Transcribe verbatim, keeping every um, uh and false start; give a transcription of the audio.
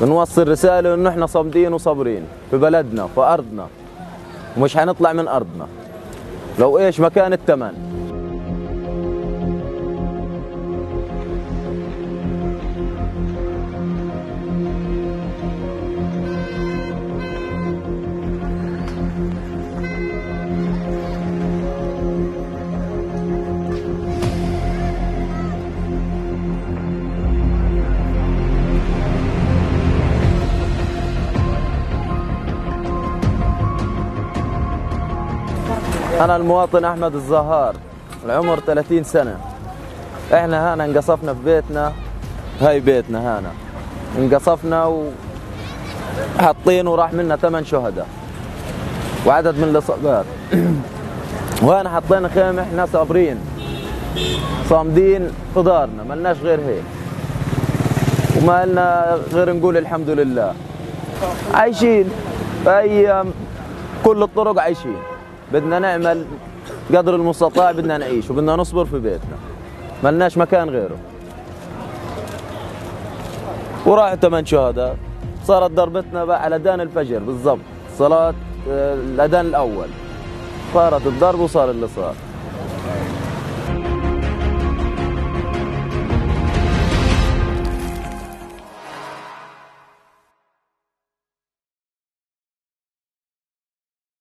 بنوصل رسالة إنه إحنا صامدين وصابرين في بلدنا في أرضنا، ومش حنطلع من أرضنا لو إيش ما كان الثمن. أنا المواطن أحمد الزهار، العمر ثلاثين سنة. إحنا هنا انقصفنا في بيتنا، هاي بيتنا هنا انقصفنا وحاطين وراح منا ثمان شهداء وعدد من الإصابات. وهنا حطينا خيمة، إحنا صابرين صامدين في دارنا، ملناش غير هيك وما لنا غير نقول الحمد لله. عايشين بأيام كل الطرق عايشين، بدنا نعمل قدر المستطاع، بدنا نعيش وبدنا نصبر في بيتنا، ملناش مكان غيره. وراحوا ثمان شهداء. صارت ضربتنا بقى على اذان الفجر بالضبط، صلاة الاذان الاول صارت الضرب وصار اللي صار.